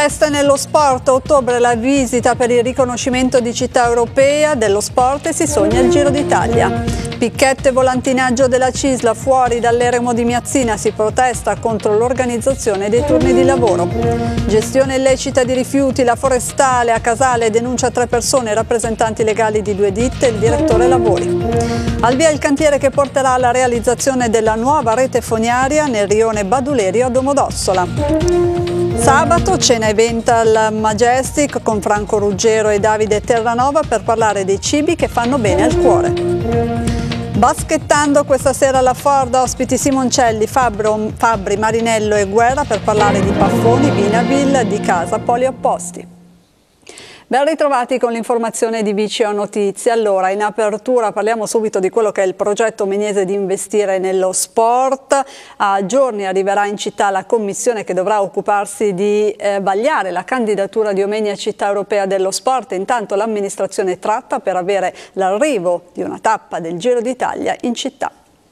Feste nello sport, a ottobre la visita per il riconoscimento di città europea dello sport e si sogna il Giro d'Italia. Picchetto e volantinaggio della Cisla fuori dall'eremo di Miazzina, si protesta contro l'organizzazione dei turni di lavoro. Gestione illecita di rifiuti, la forestale a Casale denuncia 3 persone, rappresentanti legali di 2 ditte e il direttore lavori. Al via il cantiere che porterà alla realizzazione della nuova rete fognaria nel rione Badulerio a Domodossola. Sabato cena e venta al Majestic con Franco Ruggero e Davide Terranova per parlare dei cibi che fanno bene al cuore. Baschettando questa sera alla Ford, ospiti Simoncelli, Fabbri, Marinello e Guerra per parlare di Paffoni, Vinaville, di Casa Poliopposti. Ben ritrovati con l'informazione di VCO Notizie. Allora, in apertura parliamo subito di quello che è il progetto Omegnese di investire nello sport. A giorni arriverà in città la commissione che dovrà occuparsi di vagliare la candidatura di Omegna città europea dello sport. Intanto l'amministrazione tratta per avere l'arrivo di una tappa del Giro d'Italia in città.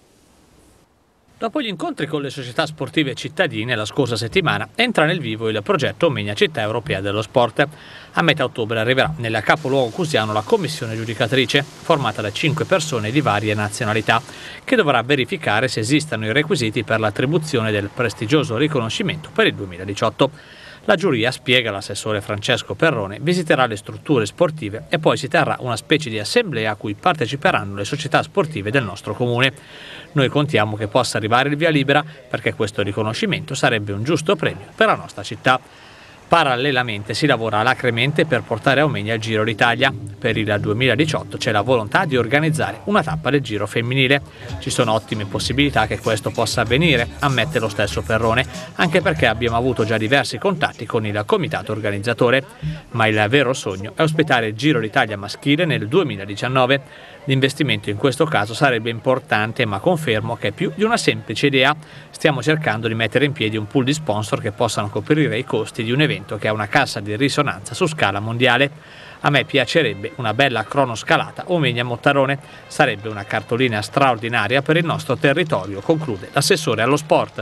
Dopo gli incontri con le società sportive cittadine la scorsa settimana entra nel vivo il progetto Omegna città europea dello sport. A metà ottobre arriverà nel capoluogo cusiano la commissione giudicatrice, formata da 5 persone di varie nazionalità, che dovrà verificare se esistano i requisiti per l'attribuzione del prestigioso riconoscimento per il 2018. La giuria, spiega l'assessore Francesco Perrone, visiterà le strutture sportive e poi si terrà una specie di assemblea a cui parteciperanno le società sportive del nostro comune. Noi contiamo che possa arrivare il via libera perché questo riconoscimento sarebbe un giusto premio per la nostra città. Parallelamente si lavora alacremente per portare a Omegna il Giro d'Italia. Per il 2018 c'è la volontà di organizzare una tappa del Giro femminile. Ci sono ottime possibilità che questo possa avvenire, ammette lo stesso Perrone, anche perché abbiamo avuto già diversi contatti con il comitato organizzatore. Ma il vero sogno è ospitare il Giro d'Italia maschile nel 2019. L'investimento in questo caso sarebbe importante, ma confermo che è più di una semplice idea. Stiamo cercando di mettere in piedi un pool di sponsor che possano coprire i costi di un evento che ha una cassa di risonanza su scala mondiale. A me piacerebbe una bella cronoscalata Omegna-Mottarone. Sarebbe una cartolina straordinaria per il nostro territorio, conclude l'assessore allo sport.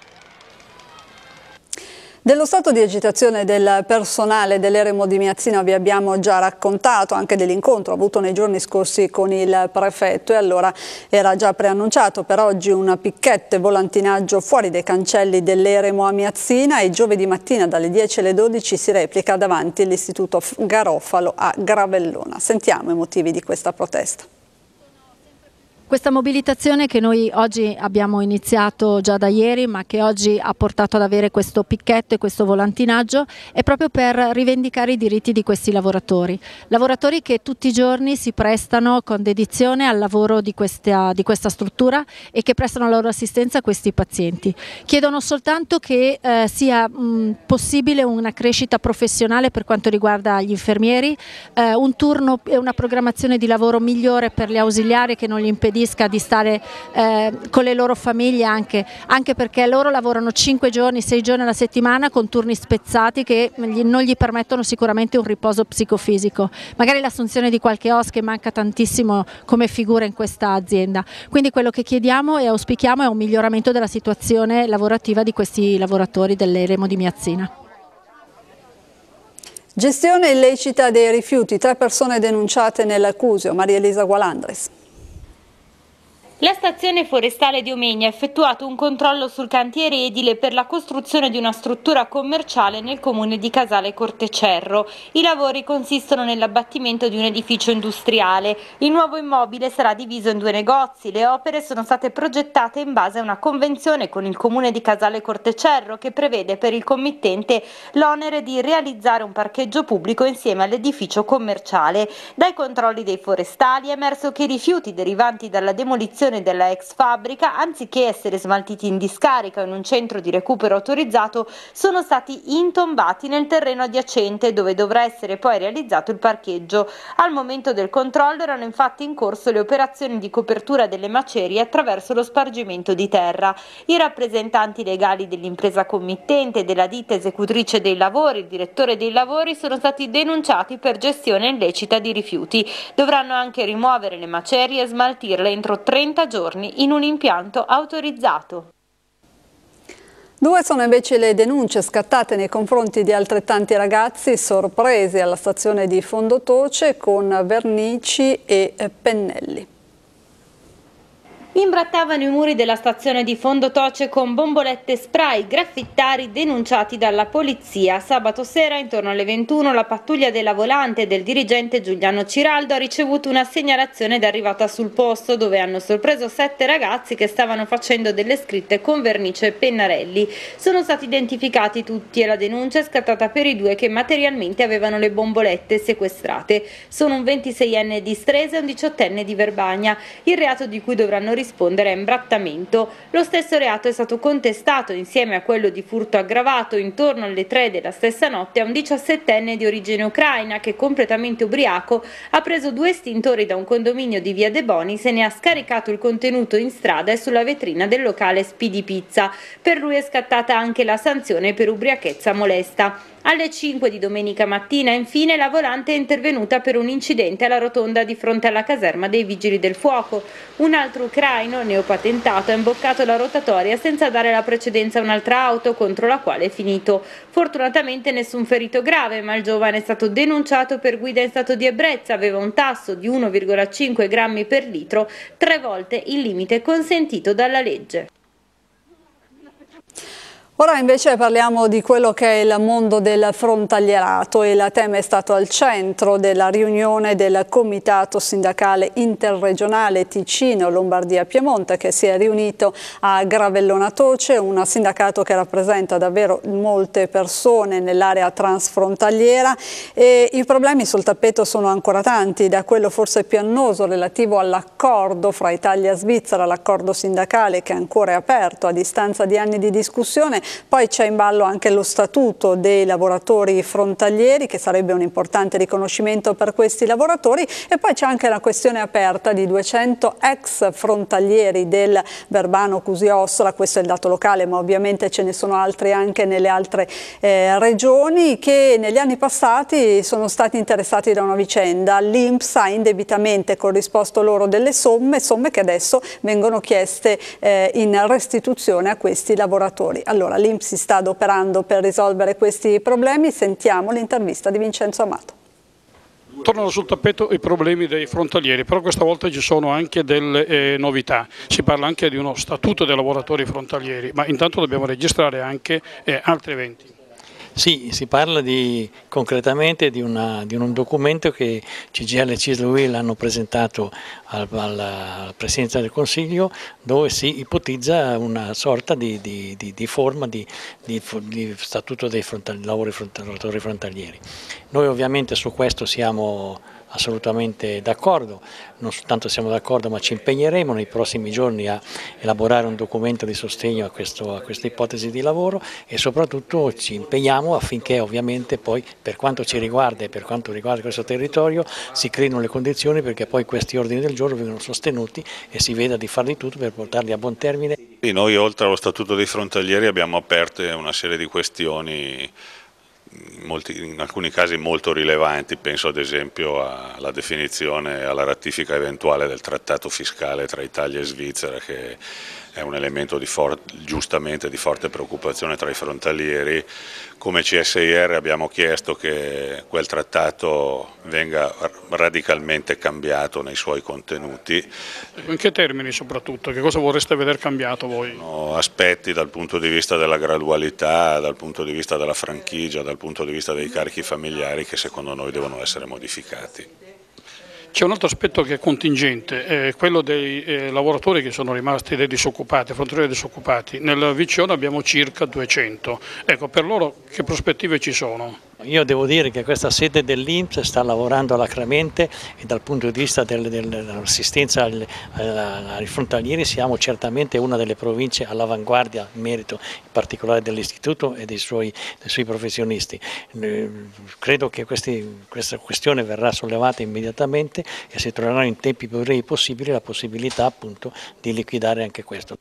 Dello stato di agitazione del personale dell'eremo di Miazzina vi abbiamo già raccontato, anche dell'incontro avuto nei giorni scorsi con il prefetto, e allora era già preannunciato per oggi un picchetto e volantinaggio fuori dai cancelli dell'eremo a Miazzina e giovedì mattina dalle 10 alle 12 si replica davanti all'istituto Garofalo a Gravellona. Sentiamo i motivi di questa protesta. Questa mobilitazione che noi oggi abbiamo iniziato già da ieri, ma che oggi ha portato ad avere questo picchetto e questo volantinaggio, è proprio per rivendicare i diritti di questi lavoratori che tutti i giorni si prestano con dedizione al lavoro di questa struttura e che prestano la loro assistenza a questi pazienti. Chiedono soltanto che sia possibile una crescita professionale per quanto riguarda gli infermieri, un turno e una programmazione di lavoro migliore per gli ausiliari che non gli impedisca di stare con le loro famiglie, anche perché loro lavorano 5 giorni, 6 giorni alla settimana con turni spezzati che non gli permettono sicuramente un riposo psicofisico, magari l'assunzione di qualche OS che manca tantissimo come figura in questa azienda. Quindi quello che chiediamo e auspichiamo è un miglioramento della situazione lavorativa di questi lavoratori dell'eremo di Miazzina. Gestione illecita dei rifiuti, 3 persone denunciate nel Cusio. Maria Elisa Gualandris. La stazione forestale di Omegna ha effettuato un controllo sul cantiere edile per la costruzione di una struttura commerciale nel comune di Casale Cortecerro. I lavori consistono nell'abbattimento di un edificio industriale. Il nuovo immobile sarà diviso in 2 negozi. Le opere sono state progettate in base a una convenzione con il comune di Casale Cortecerro che prevede per il committente l'onere di realizzare un parcheggio pubblico insieme all'edificio commerciale. Dai controlli dei forestali è emerso che i rifiuti derivanti dalla demolizione della ex fabbrica, anziché essere smaltiti in discarica o in un centro di recupero autorizzato, sono stati intombati nel terreno adiacente dove dovrà essere poi realizzato il parcheggio. Al momento del controllo erano infatti in corso le operazioni di copertura delle macerie attraverso lo spargimento di terra. I rappresentanti legali dell'impresa committente e della ditta esecutrice dei lavori, il direttore dei lavori, sono stati denunciati per gestione illecita di rifiuti. Dovranno anche rimuovere le macerie e smaltirle entro 30 giorni in un impianto autorizzato. Due sono invece le denunce scattate nei confronti di altrettanti ragazzi sorpresi alla stazione di Fondotoce con vernici e pennelli. Imbrattavano i muri della stazione di Fondotoce con bombolette spray, graffittari denunciati dalla polizia. Sabato sera, intorno alle 21, la pattuglia della Volante del dirigente Giuliano Ciraldo ha ricevuto una segnalazione ed è arrivata sul posto, dove hanno sorpreso 7 ragazzi che stavano facendo delle scritte con vernice e pennarelli. Sono stati identificati tutti e la denuncia è scattata per i 2 che materialmente avevano le bombolette sequestrate. Sono un 26enne di Stresa e un 18enne di Verbagna. Il reato di cui dovranno rispondere a imbrattamento. Lo stesso reato è stato contestato insieme a quello di furto aggravato intorno alle 3 della stessa notte a un 17enne di origine ucraina che, completamente ubriaco, ha preso 2 estintori da un condominio di via De Bonis e ne ha scaricato il contenuto in strada e sulla vetrina del locale Speedy Pizza. Per lui è scattata anche la sanzione per ubriachezza molesta. Alle 5 di domenica mattina, infine, la Volante è intervenuta per un incidente alla rotonda di fronte alla caserma dei Vigili del Fuoco. Un altro ucraino, neopatentato, ha imboccato la rotatoria senza dare la precedenza a un'altra auto contro la quale è finito. Fortunatamente nessun ferito grave, ma il giovane è stato denunciato per guida in stato di ebbrezza, aveva un tasso di 1,5 grammi per litro, 3 volte il limite consentito dalla legge. Ora invece parliamo di quello che è il mondo del frontalierato. Il tema è stato al centro della riunione del Comitato Sindacale Interregionale Ticino-Lombardia-Piemonte che si è riunito a Gravellona Toce, un sindacato che rappresenta davvero molte persone nell'area transfrontaliera e i problemi sul tappeto sono ancora tanti, da quello forse più annoso relativo all'accordo fra Italia e Svizzera, l'accordo sindacale che ancora è aperto a distanza di anni di discussione. Poi c'è in ballo anche lo statuto dei lavoratori frontalieri, che sarebbe un importante riconoscimento per questi lavoratori, e poi c'è anche la questione aperta di 200 ex frontalieri del Verbano Cusio-Ossola, questo è il dato locale, ma ovviamente ce ne sono altri anche nelle altre regioni, che negli anni passati sono stati interessati da una vicenda. L'INPS ha indebitamente corrisposto loro delle somme che adesso vengono chieste in restituzione a questi lavoratori. Allora, l'INPS si sta adoperando per risolvere questi problemi. Sentiamo l'intervista di Vincenzo Amato. Tornano sul tappeto i problemi dei frontalieri, però questa volta ci sono anche delle novità. Si parla anche di uno statuto dei lavoratori frontalieri, ma intanto dobbiamo registrare anche altri eventi. Sì, si parla concretamente di un documento che CGIL e CISL UIL hanno presentato alla Presidenza del Consiglio, dove si ipotizza una sorta di forma di statuto dei lavoratori frontalieri. Noi ovviamente su questo siamo assolutamente d'accordo, non soltanto siamo d'accordo ma ci impegneremo nei prossimi giorni a elaborare un documento di sostegno a questa ipotesi di lavoro e soprattutto ci impegniamo affinché ovviamente poi per quanto ci riguarda e per quanto riguarda questo territorio si creino le condizioni perché poi questi ordini del giorno vengano sostenuti e si veda di fare di tutto per portarli a buon termine. E noi oltre allo Statuto dei frontalieri abbiamo aperto una serie di questioni in alcuni casi molto rilevanti, penso ad esempio alla definizione e alla ratifica eventuale del trattato fiscale tra Italia e Svizzera, che è un elemento giustamente di forte preoccupazione tra i frontalieri. Come CSIR abbiamo chiesto che quel trattato venga radicalmente cambiato nei suoi contenuti. In che termini soprattutto? Che cosa vorreste vedere cambiato voi? Aspetti dal punto di vista della gradualità, dal punto di vista della franchigia, dal punto di vista dei carichi familiari che secondo noi devono essere modificati. C'è un altro aspetto che è contingente, quello dei lavoratori che sono rimasti dei disoccupati, frontalieri disoccupati. Nel Vicione abbiamo circa 200. Ecco, per loro che prospettive ci sono? Io devo dire che questa sede dell'INPS sta lavorando alacremente e dal punto di vista dell'assistenza ai frontalieri siamo certamente una delle province all'avanguardia in merito in particolare dell'istituto e dei suoi professionisti. Credo che questa questione verrà sollevata immediatamente e si troveranno in tempi più brevi possibili la possibilità appunto di liquidare anche questo.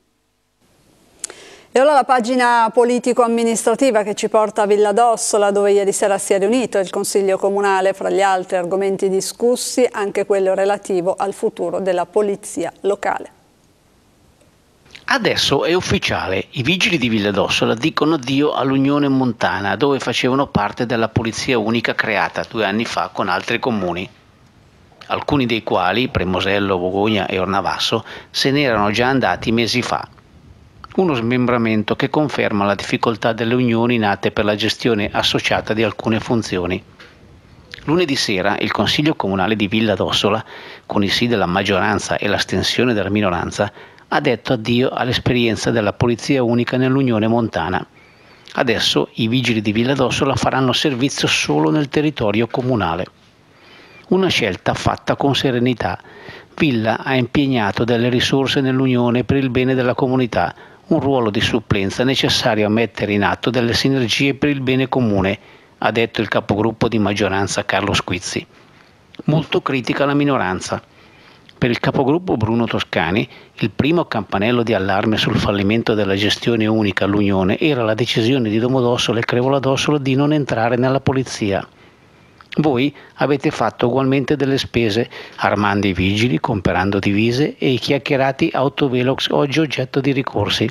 E ora la pagina politico-amministrativa che ci porta a Villa d'Ossola, dove ieri sera si è riunito il Consiglio Comunale, fra gli altri argomenti discussi anche quello relativo al futuro della polizia locale. Adesso è ufficiale, i vigili di Villa d'Ossola dicono addio all'Unione Montana, dove facevano parte della polizia unica creata 2 anni fa con altri comuni, alcuni dei quali, Premosello, Vogogna e Ornavasso, se ne erano già andati mesi fa. Uno smembramento che conferma la difficoltà delle unioni nate per la gestione associata di alcune funzioni. Lunedì sera il Consiglio Comunale di Villa d'Ossola, con i sì della maggioranza e l'astensione della minoranza, ha detto addio all'esperienza della polizia unica nell'Unione Montana. Adesso i vigili di Villa d'Ossola faranno servizio solo nel territorio comunale. Una scelta fatta con serenità. Villa ha impegnato delle risorse nell'Unione per il bene della comunità, un ruolo di supplenza necessario a mettere in atto delle sinergie per il bene comune, ha detto il capogruppo di maggioranza Carlo Squizzi. Molto critica la minoranza. Per il capogruppo Bruno Toscani, il primo campanello di allarme sul fallimento della gestione unica all'Unione era la decisione di Domodossola e Crevola d'Ossola di non entrare nella polizia. Voi avete fatto ugualmente delle spese, armando i vigili, comprando divise e i chiacchierati autovelox oggi oggetto di ricorsi.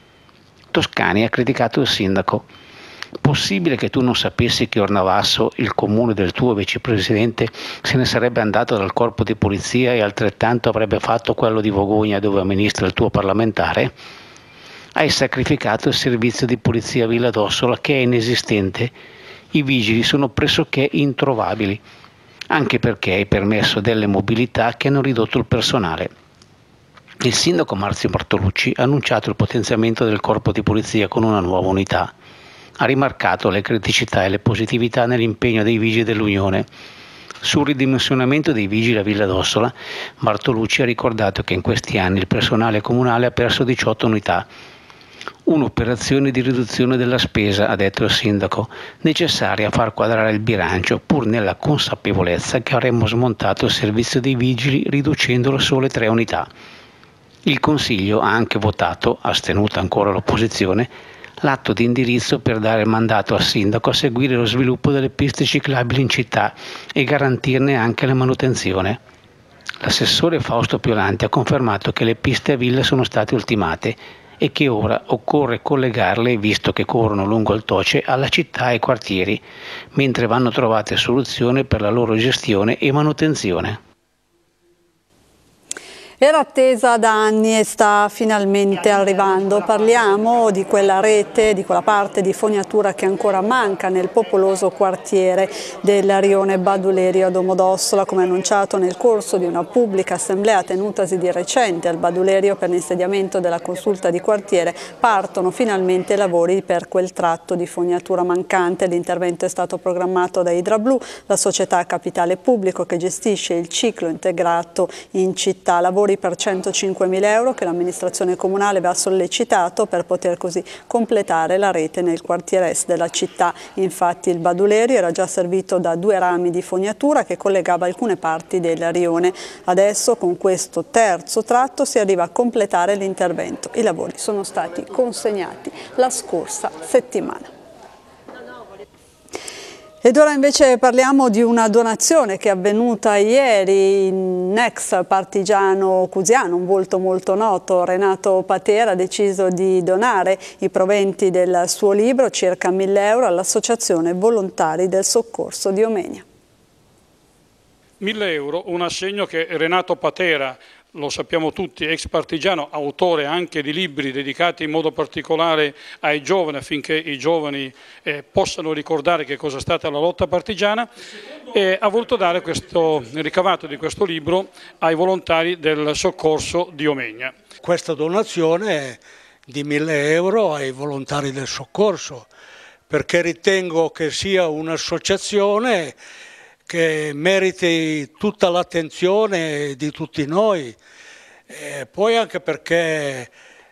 Toscani ha criticato il sindaco. Possibile che tu non sapessi che Ornavasso, il comune del tuo vicepresidente, se ne sarebbe andato dal corpo di polizia e altrettanto avrebbe fatto quello di Vogogna dove amministra il tuo parlamentare? Hai sacrificato il servizio di polizia a Villa d'Ossola che è inesistente. I vigili sono pressoché introvabili, anche perché hai permesso delle mobilità che hanno ridotto il personale. Il sindaco Marzio Bartolucci ha annunciato il potenziamento del corpo di polizia con una nuova unità. Ha rimarcato le criticità e le positività nell'impegno dei vigili dell'Unione. Sul ridimensionamento dei vigili a Villa d'Ossola, Bartolucci ha ricordato che in questi anni il personale comunale ha perso 18 unità. Un'operazione di riduzione della spesa, ha detto il sindaco, necessaria a far quadrare il bilancio, pur nella consapevolezza che avremmo smontato il servizio dei vigili riducendolo a sole 3 unità. Il Consiglio ha anche votato, astenuta ancora l'opposizione, l'atto di indirizzo per dare mandato al sindaco a seguire lo sviluppo delle piste ciclabili in città e garantirne anche la manutenzione. L'assessore Fausto Piolanti ha confermato che le piste a Villa sono state ultimate e che ora occorre collegarle, visto che corrono lungo il Toce, alla città e ai quartieri, mentre vanno trovate soluzioni per la loro gestione e manutenzione. Era attesa da anni e sta finalmente arrivando. Parliamo di quella rete, di quella parte di fognatura che ancora manca nel popoloso quartiere del rione Badulerio a Domodossola, come annunciato nel corso di una pubblica assemblea tenutasi di recente al Badulerio per l'insediamento della consulta di quartiere. Partono finalmente i lavori per quel tratto di fognatura mancante. L'intervento è stato programmato da Idrablu, la società a capitale pubblico che gestisce il ciclo integrato in città. Lavori per 105.000 euro che l'amministrazione comunale aveva sollecitato per poter così completare la rete nel quartiere est della città. Infatti il Badulerio era già servito da 2 rami di fognatura che collegava alcune parti del rione. Adesso con questo terzo tratto si arriva a completare l'intervento. I lavori sono stati consegnati la scorsa settimana. Ed ora invece parliamo di una donazione che è avvenuta ieri. Un ex partigiano cusiano, un volto molto noto, Renato Patera, ha deciso di donare i proventi del suo libro, circa 1.000 euro, all'Associazione Volontari del Soccorso di Omegna. 1.000 euro, un assegno che Renato Patera, lo sappiamo tutti, ex partigiano, autore anche di libri dedicati in modo particolare ai giovani, affinché i giovani possano ricordare che cosa è stata la lotta partigiana, ha voluto dare il ricavato di questo libro ai volontari del soccorso di Omegna. Questa donazione è di 1.000 euro ai volontari del soccorso, perché ritengo che sia un'associazione che meriti tutta l'attenzione di tutti noi, poi anche perché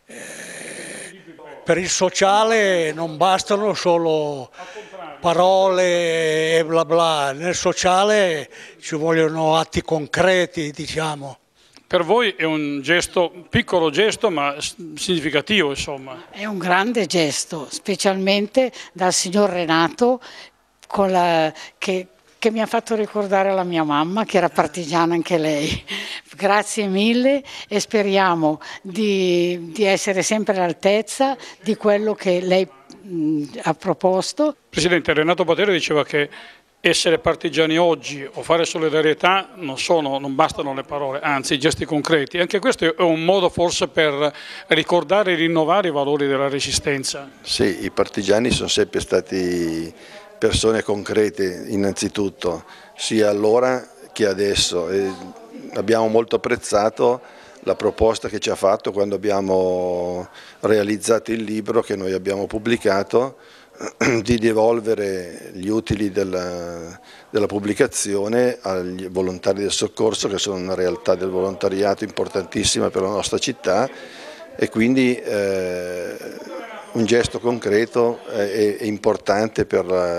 per il sociale non bastano solo parole e bla bla, nel sociale ci vogliono atti concreti, diciamo. Per voi è un gesto, piccolo gesto ma significativo, insomma. È un grande gesto, specialmente dal signor Renato che Perché mi ha fatto ricordare la mia mamma, che era partigiana anche lei. Grazie mille e speriamo di essere sempre all'altezza di quello che lei ha proposto. Presidente, Renato Patera diceva che essere partigiani oggi o fare solidarietà non bastano le parole, anzi i gesti concreti. Anche questo è un modo forse per ricordare e rinnovare i valori della Resistenza. Sì, i partigiani sono sempre stati persone concrete innanzitutto, sia allora che adesso. E abbiamo molto apprezzato la proposta che ci ha fatto quando abbiamo realizzato il libro che noi abbiamo pubblicato, di devolvere gli utili della pubblicazione agli volontari del soccorso, che sono una realtà del volontariato importantissima per la nostra città, e quindi un gesto concreto e importante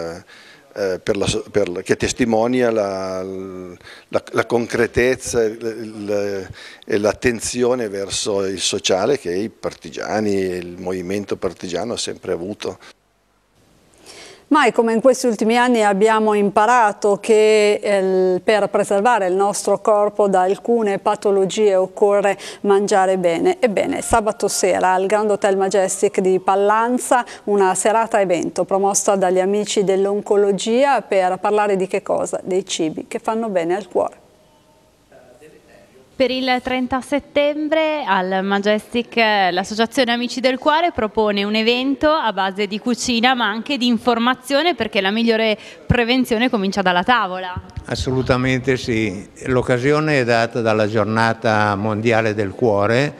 che testimonia la concretezza e l'attenzione verso il sociale che i partigiani e il movimento partigiano ha sempre avuto. Mai come in questi ultimi anni abbiamo imparato che per preservare il nostro corpo da alcune patologie occorre mangiare bene. Ebbene, sabato sera al Grand Hotel Majestic di Pallanza una serata evento promossa dagli amici dell'oncologia per parlare di che cosa? Dei cibi che fanno bene al cuore. Per il 30 settembre al Majestic l'Associazione Amici del Cuore propone un evento a base di cucina ma anche di informazione, perché la migliore prevenzione comincia dalla tavola. Assolutamente sì, l'occasione è data dalla giornata mondiale del cuore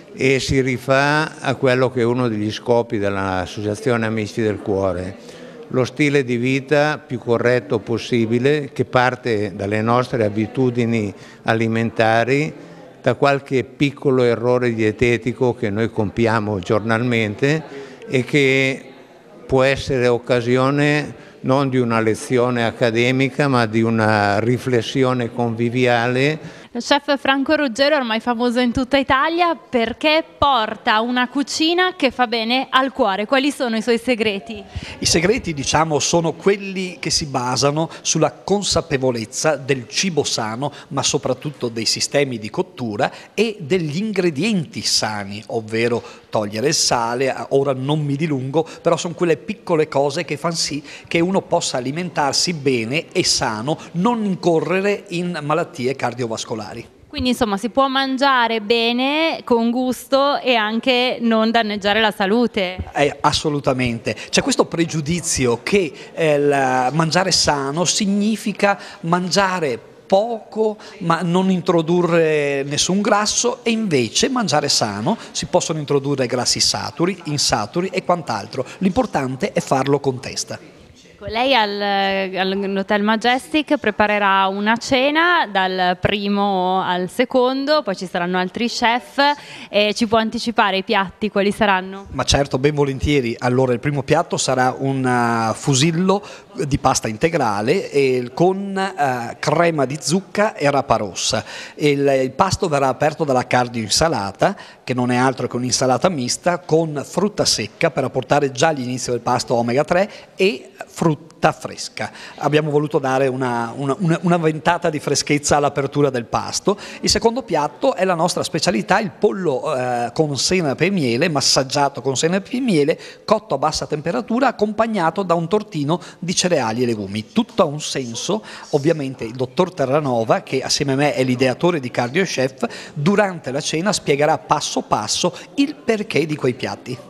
e si rifà a quello che è uno degli scopi dell'Associazione Amici del Cuore. Lo stile di vita più corretto possibile, che parte dalle nostre abitudini alimentari, da qualche piccolo errore dietetico che noi compiamo giornalmente e che può essere occasione non di una lezione accademica ma di una riflessione conviviale. Il chef Franco Ruggero è ormai famoso in tutta Italia perché porta una cucina che fa bene al cuore. Quali sono i suoi segreti? I segreti, diciamo, sono quelli che si basano sulla consapevolezza del cibo sano, ma soprattutto dei sistemi di cottura e degli ingredienti sani, ovvero togliere il sale. Ora non mi dilungo, però sono quelle piccole cose che fanno sì che uno possa alimentarsi bene e sano, non incorrere in malattie cardiovascolari. Quindi insomma si può mangiare bene, con gusto e anche non danneggiare la salute. Assolutamente. C'è questo pregiudizio che mangiare sano significa mangiare poco ma non introdurre nessun grasso, e invece mangiare sano si possono introdurre grassi saturi, insaturi e quant'altro. L'importante è farlo con testa. Lei all'Hotel Majestic preparerà una cena dal primo al secondo, poi ci saranno altri chef, e ci può anticipare i piatti quali saranno? Ma certo, ben volentieri. Allora il primo piatto sarà un fusillo di pasta integrale con crema di zucca e rapa rossa. Il pasto verrà aperto dalla cardio insalata, che non è altro che un'insalata mista con frutta secca per apportare già all'inizio del pasto omega 3 e frutta fresca. Abbiamo voluto dare una ventata di freschezza all'apertura del pasto. Il secondo piatto è la nostra specialità, il pollo con senape e miele, massaggiato con senape e miele, cotto a bassa temperatura, accompagnato da un tortino di cereali e legumi. Tutto ha un senso. Ovviamente il dottor Terranova, che assieme a me è l'ideatore di Cardio Chef, durante la cena spiegherà passo passo il perché di quei piatti.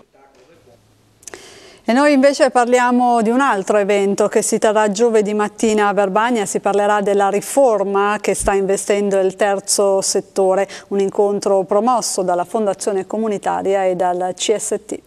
E noi invece parliamo di un altro evento che si terrà giovedì mattina a Verbania. Si parlerà della riforma che sta investendo il terzo settore, un incontro promosso dalla Fondazione Comunitaria e dal CST.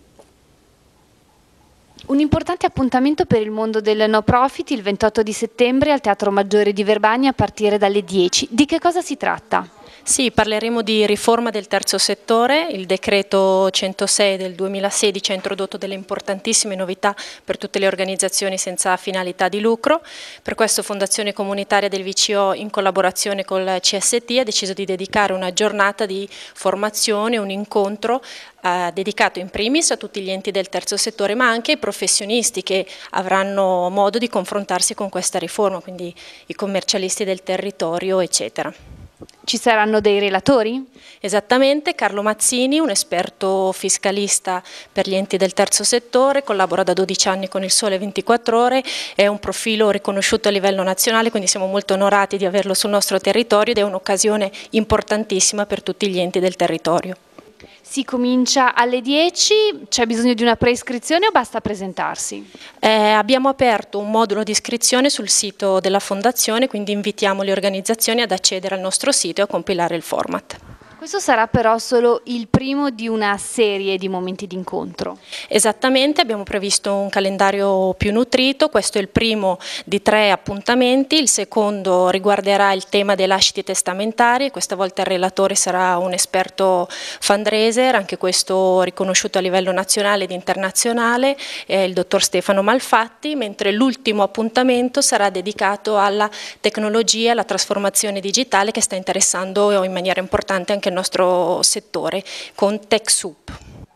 Un importante appuntamento per il mondo del no profit il 28 di settembre al Teatro Maggiore di Verbania a partire dalle 10. Di che cosa si tratta? Sì, parleremo di riforma del terzo settore. Il decreto 106 del 2016 ha introdotto delle importantissime novità per tutte le organizzazioni senza finalità di lucro. Per questo Fondazione Comunitaria del VCO, in collaborazione col CST, ha deciso di dedicare una giornata di formazione, un incontro dedicato in primis a tutti gli enti del terzo settore, ma anche ai professionisti che avranno modo di confrontarsi con questa riforma, quindi i commercialisti del territorio, eccetera. Ci saranno dei relatori? Esattamente, Carlo Mazzini, un esperto fiscalista per gli enti del terzo settore, collabora da 12 anni con Il Sole 24 Ore, è un profilo riconosciuto a livello nazionale, quindi siamo molto onorati di averlo sul nostro territorio ed è un'occasione importantissima per tutti gli enti del territorio. Si comincia alle 10, c'è bisogno di una preiscrizione o basta presentarsi? Abbiamo aperto un modulo di iscrizione sul sito della Fondazione, quindi invitiamo le organizzazioni ad accedere al nostro sito e a compilare il format. Questo sarà però solo il primo di una serie di momenti di incontro. Esattamente, abbiamo previsto un calendario più nutrito, questo è il primo di 3 appuntamenti, il secondo riguarderà il tema dei lasciti testamentari, questa volta il relatore sarà un esperto fundraiser, anche questo riconosciuto a livello nazionale ed internazionale, il dottor Stefano Malfatti, mentre l'ultimo appuntamento sarà dedicato alla tecnologia, alla trasformazione digitale che sta interessando in maniera importante anche il nostro settore con TechSoup.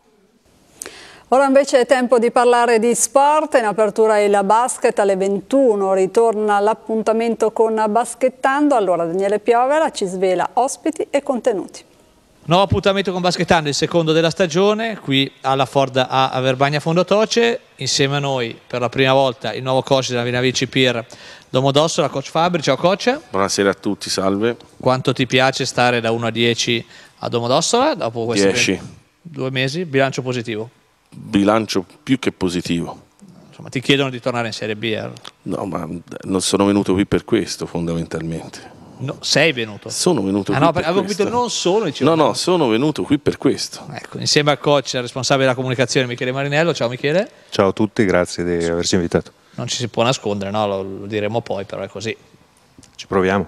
Ora invece è tempo di parlare di sport. In apertura il basket alle 21, ritorna l'appuntamento con Baschettando. Allora Daniele Piovera ci svela ospiti e contenuti. Nuovo appuntamento con Baschettando, il secondo della stagione, qui alla Ford a Verbagna Fondotoce. Insieme a noi per la prima volta il nuovo coach della Vinavil CPIR Domodossola, coach Fabri. Ciao coach. Buonasera a tutti, salve. Quanto ti piace stare da 1 a 10 a Domodossola dopo questi 10. 2 mesi? Bilancio positivo? Bilancio più che positivo. Insomma, ti chiedono di tornare in Serie B? No, ma non sono venuto qui per questo fondamentalmente. No, sei venuto? Sono venuto qui no, per avevo questo. capito non solo. Dicevo, no, sono venuto qui per questo. Ecco, insieme al coach responsabile della comunicazione Michele Marinello. Ciao Michele. Ciao a tutti, grazie di averci invitato. Non ci si può nascondere, no? Lo diremo poi, però è così. Ci proviamo.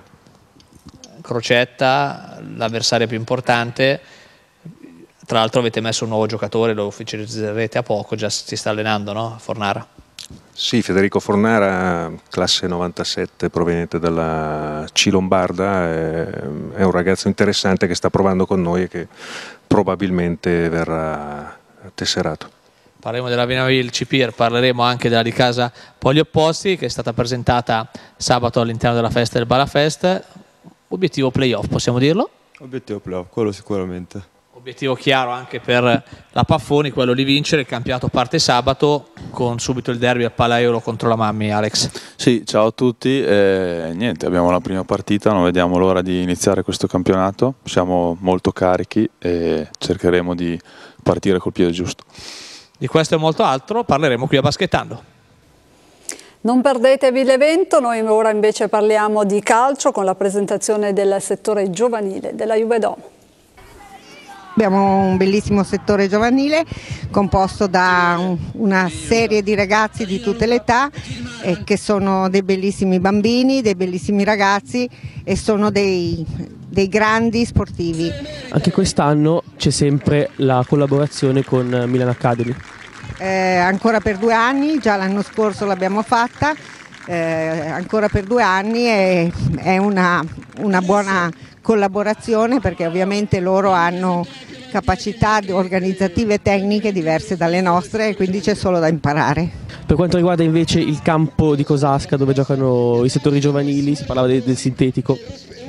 Crocetta, l'avversario più importante. Tra l'altro avete messo un nuovo giocatore, lo ufficializzerete a poco, già si sta allenando, no? A Fornara. Sì, Federico Fornara, classe 97, proveniente dalla C Lombarda, è un ragazzo interessante che sta provando con noi e che probabilmente verrà tesserato. Parleremo della Vinavil CPIR, parleremo anche della di casa Poli Opposti che è stata presentata sabato all'interno della festa del Balafest. Obiettivo playoff, possiamo dirlo? Obiettivo playoff, quello sicuramente. Obiettivo chiaro anche per la Paffoni, quello di vincere. Il campionato parte sabato con subito il derby al Palaeuro contro la Mammi. Alex. Sì, ciao a tutti. Niente, abbiamo la prima partita, non vediamo l'ora di iniziare questo campionato. Siamo molto carichi e cercheremo di partire col piede giusto. Di questo e molto altro parleremo qui a Baschettando. Non perdetevi l'evento, noi ora invece parliamo di calcio con la presentazione del settore giovanile della Juve Dom. Abbiamo un bellissimo settore giovanile composto da una serie di ragazzi di tutte le età che sono dei bellissimi bambini, dei bellissimi ragazzi e sono dei grandi sportivi. Anche quest'anno c'è sempre la collaborazione con Milan Academy. Ancora per 2 anni, già l'anno scorso l'abbiamo fatta, ancora per 2 anni è una buona collaborazione perché ovviamente loro hanno capacità organizzative e tecniche diverse dalle nostre e quindi c'è solo da imparare. Per quanto riguarda invece il campo di Cosasca dove giocano i settori giovanili, si parlava del sintetico.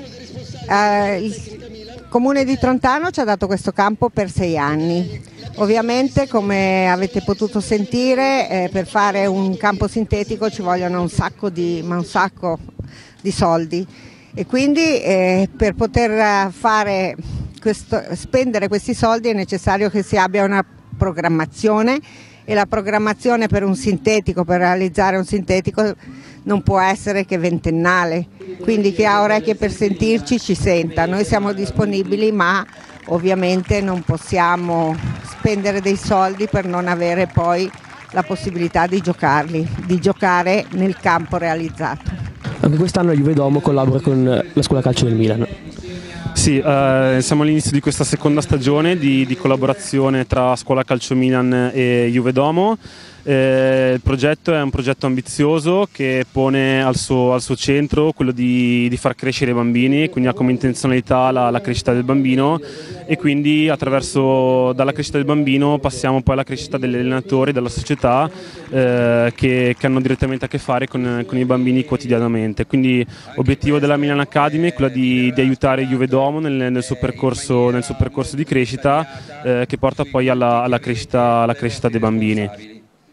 Il Comune di Trontano ci ha dato questo campo per 6 anni. Ovviamente, come avete potuto sentire, per fare un campo sintetico ci vogliono un sacco di soldi e quindi per poter spendere questi soldi è necessario che si abbia una programmazione e la programmazione per un sintetico, per realizzare un sintetico non può essere che ventennale, quindi chi ha orecchie per sentirci ci senta. Noi siamo disponibili ma ovviamente non possiamo spendere dei soldi per non avere poi la possibilità di giocare nel campo realizzato. Anche quest'anno la Juve Dom collabora con la scuola calcio del Milan. Sì, siamo all'inizio di questa seconda stagione di collaborazione tra Scuola Calcio Milan e Juve Domo. Il progetto è un progetto ambizioso che pone al suo centro quello di far crescere i bambini, quindi ha come intenzionalità la crescita del bambino, e quindi dalla crescita del bambino passiamo poi alla crescita degli allenatori, della società che hanno direttamente a che fare con i bambini quotidianamente. Quindi l'obiettivo della Milan Academy è quello di aiutare Juve Domo nel suo percorso di crescita che porta poi alla crescita dei bambini.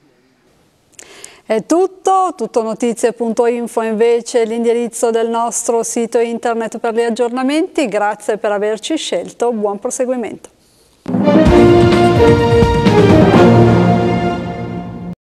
È tutto notizie.info invece l'indirizzo del nostro sito internet per gli aggiornamenti. Grazie per averci scelto, buon proseguimento.